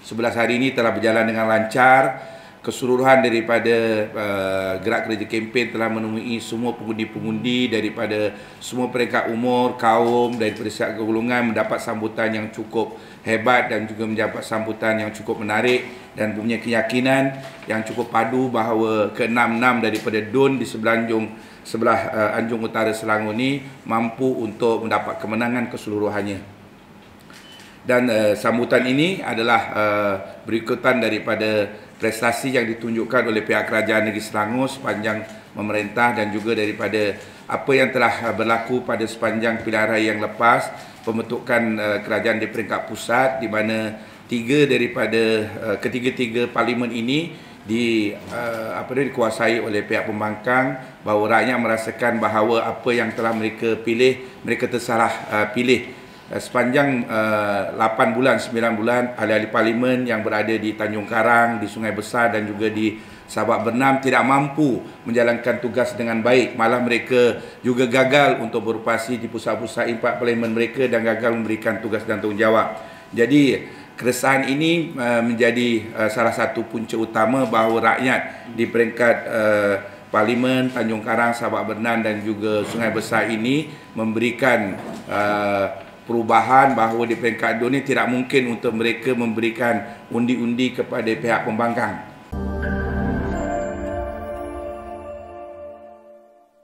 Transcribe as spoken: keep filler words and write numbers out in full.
sebelas hari ini telah berjalan dengan lancar. Keseluruhan daripada uh, gerak kerja kempen telah menemui semua pengundi-pengundi daripada semua peringkat umur, kaum, daripada setiap golongan mendapat sambutan yang cukup hebat dan juga mendapat sambutan yang cukup menarik dan punya keyakinan yang cukup padu bahawa keenam enam daripada D U N di sebelanjung sebelah uh, Anjung Utara Selangor ini mampu untuk mendapat kemenangan keseluruhannya. Dan uh, sambutan ini adalah uh, berikutan daripada prestasi yang ditunjukkan oleh pihak Kerajaan Negeri Selangor sepanjang memerintah dan juga daripada apa yang telah berlaku pada sepanjang pilihan raya yang lepas, pembentukan uh, kerajaan di peringkat pusat di mana tiga daripada uh, ketiga-tiga parlimen ini di uh, apa dia dikuasai oleh pihak pembangkang, bahawa rakyat merasakan bahawa apa yang telah mereka pilih mereka tersalah uh, pilih. Sepanjang uh, lapan bulan, sembilan bulan, ahli-ahli parlimen yang berada di Tanjung Karang, di Sungai Besar dan juga di Sabak Bernam tidak mampu menjalankan tugas dengan baik. Malah mereka juga gagal untuk beroperasi di pusat-pusat impak parlimen mereka dan gagal memberikan tugas dan tanggungjawab. Jadi keresahan ini uh, menjadi uh, salah satu punca utama bahawa rakyat di peringkat uh, Parlimen Tanjung Karang, Sabak Bernam dan juga Sungai Besar ini memberikan uh, perubahan bahawa di peringkat D U N ini tidak mungkin untuk mereka memberikan undi-undi kepada pihak pembangkang.